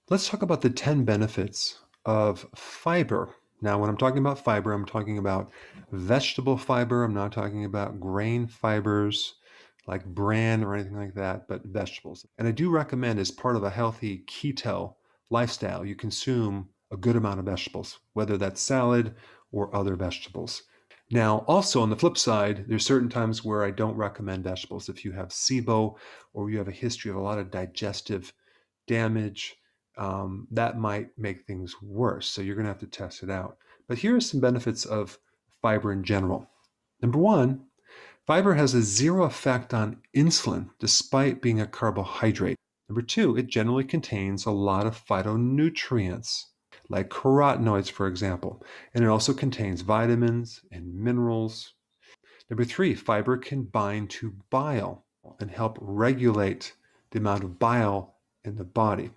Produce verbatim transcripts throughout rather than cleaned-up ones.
Let's talk about the ten benefits of fiber. Now, when I'm talking about fiber, I'm talking about vegetable fiber. I'm not talking about grain fibers like bran or anything like that, but vegetables. And I do recommend, as part of a healthy keto lifestyle, you consume a good amount of vegetables, whether that's salad or other vegetables. Now, also on the flip side, there's certain times where I don't recommend vegetables. If you have SIBO or you have a history of a lot of digestive damage, um, that might make things worse. So you're going to have to test it out. But here are some benefits of fiber in general. Number one, fiber has a zero effect on insulin, despite being a carbohydrate. Number two, it generally contains a lot of phytonutrients, like carotenoids, for example, and it also contains vitamins and minerals. Number three, fiber can bind to bile and help regulate the amount of bile in the body.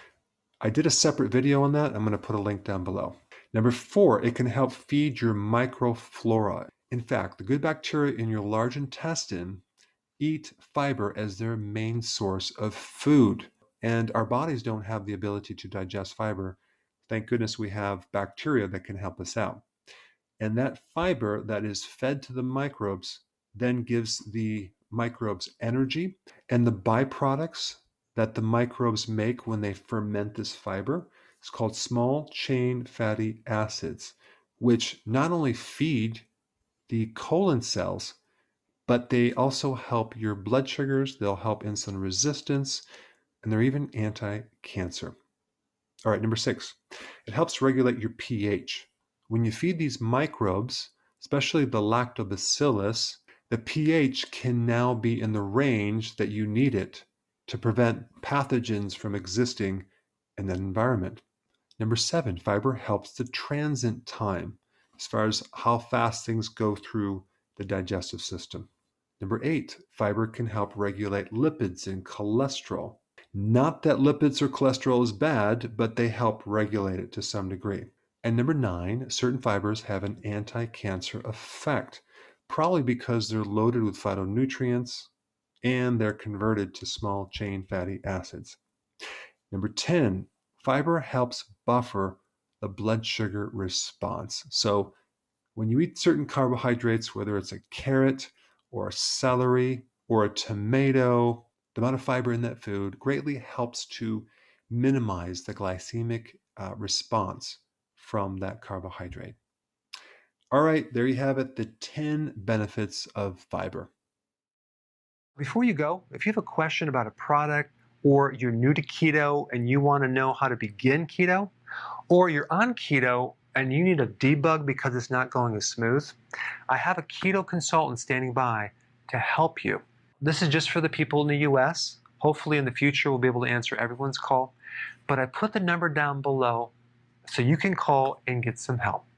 I did a separate video on that. I'm going to put a link down below. Number four, it can help feed your microflora. In fact, the good bacteria in your large intestine eat fiber as their main source of food. And our bodies don't have the ability to digest fiber. Thank goodness we have bacteria that can help us out. And that fiber that is fed to the microbes then gives the microbes energy, and the byproducts that the microbes make when they ferment this fiber is called small chain fatty acids, which not only feed the colon cells, but they also help your blood sugars, they'll help insulin resistance, and they're even anti-cancer. All right, number six, it helps regulate your pH. When you feed these microbes, especially the lactobacillus, the pH can now be in the range that you need it to prevent pathogens from existing in that environment. Number seven, fiber helps the transit time as far as how fast things go through the digestive system. Number eight, fiber can help regulate lipids and cholesterol. Not that lipids or cholesterol is bad, but they help regulate it to some degree. And number nine, certain fibers have an anti-cancer effect, probably because they're loaded with phytonutrients and they're converted to small chain fatty acids. Number ten, fiber helps buffer the blood sugar response. So when you eat certain carbohydrates, whether it's a carrot or a celery or a tomato, the amount of fiber in that food greatly helps to minimize the glycemic uh, response from that carbohydrate. All right, there you have it, the ten benefits of fiber. Before you go, if you have a question about a product, or you're new to keto and you want to know how to begin keto, or you're on keto and you need a debug because it's not going as smooth, I have a keto consultant standing by to help you. This is just for the people in the U S. Hopefully in the future we'll be able to answer everyone's call, but I put the number down below so you can call and get some help.